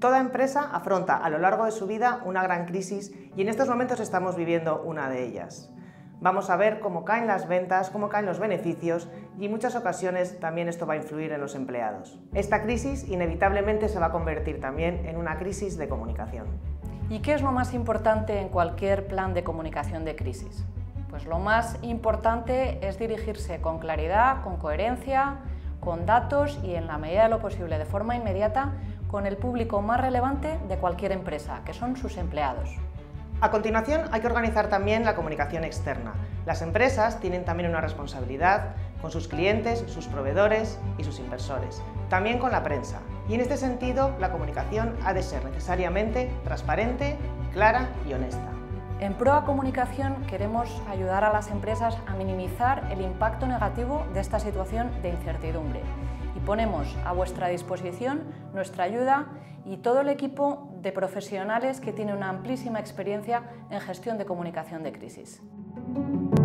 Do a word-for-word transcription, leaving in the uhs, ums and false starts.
Toda empresa afronta a lo largo de su vida una gran crisis y en estos momentos estamos viviendo una de ellas. Vamos a ver cómo caen las ventas, cómo caen los beneficios y en muchas ocasiones también esto va a influir en los empleados. Esta crisis inevitablemente se va a convertir también en una crisis de comunicación. ¿Y qué es lo más importante en cualquier plan de comunicación de crisis? Pues lo más importante es dirigirse con claridad, con coherencia, con datos y en la medida de lo posible de forma inmediata con el público más relevante de cualquier empresa, que son sus empleados. A continuación hay que organizar también la comunicación externa. Las empresas tienen también una responsabilidad con sus clientes, sus proveedores y sus inversores, también con la prensa. Y en este sentido la comunicación ha de ser necesariamente transparente, clara y honesta. En Proa Comunicación queremos ayudar a las empresas a minimizar el impacto negativo de esta situación de incertidumbre y ponemos a vuestra disposición nuestra ayuda y todo el equipo de profesionales que tiene una amplísima experiencia en gestión de comunicación de crisis.